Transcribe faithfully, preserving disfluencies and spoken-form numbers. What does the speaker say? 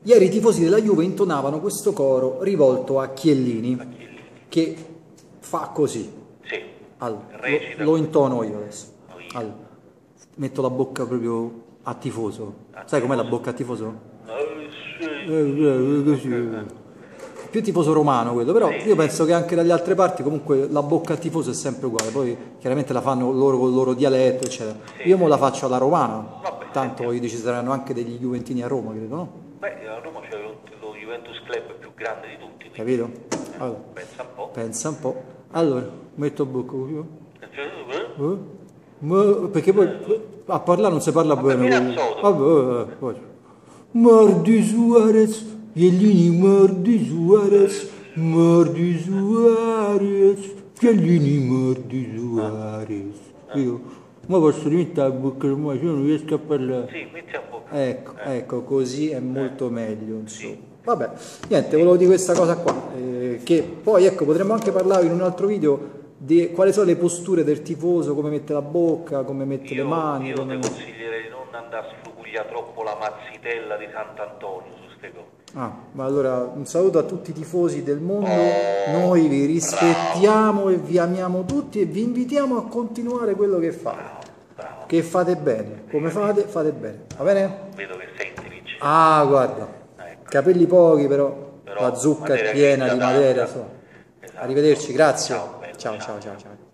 Ieri i tifosi della Juve intonavano questo coro rivolto a Chiellini, A Chiellini. che fa così. Sì. Allora, Recita lo, lo intono io adesso. Oh, io. Allora, metto la bocca proprio a tifoso. A Sai com'è la tifoso. bocca a tifoso? Eh, sì. Eh, eh, così. Più tifoso romano quello, però Sì, io sì. penso che anche dalle altre parti comunque la bocca a tifoso è sempre uguale, poi chiaramente la fanno loro con il loro dialetto, eccetera. Sì, Io mo sì. la faccio alla romana, Vabbè, tanto sentiamo. ci saranno anche degli juventini a Roma, credo, no? Beh, a Roma c'è lo, lo Juventus Club più grande di tutti, quindi Capito? Allora, pensa un po'. pensa un po'. Allora, metto a bocca così. Eh? Eh? Ma- perché poi a parlare non si parla Vabbè, bene. vieni quindi- al sodo. Vabbè, vabbè, poi. Mordi Suarez, Chiellini mordi Suarez, mordi Suarez, Chiellini mordi Suarez. Io, ma posso rimettere la bocca, ma io non riesco a parlare. Sì, metti un po' più. Ecco, ecco, così è molto meglio, insomma. Sì. Vabbè, niente, volevo dire questa cosa qua, eh, che poi ecco, potremmo anche parlare in un altro video di quali sono le posture del tifoso, come mette la bocca, come mette Io, le mani, io come... ti consiglierei di non andare a sfrugugliare troppo la mazzitella di Sant'Antonio su ste cose. Ah, ma allora un saluto a tutti i tifosi del mondo, Oh, noi vi rispettiamo e vi amiamo tutti e vi invitiamo a continuare quello che fate, Bravo. che fate bene, come fate, fate bene, va bene? Vedo che sei intelligente. Ah, guarda, Ecco. capelli pochi però, Però la zucca è materia piena di grigia materia. tanta. so. Esatto. Arrivederci, grazie. Ciao, bello, ciao, ciao. ciao, ciao. ciao.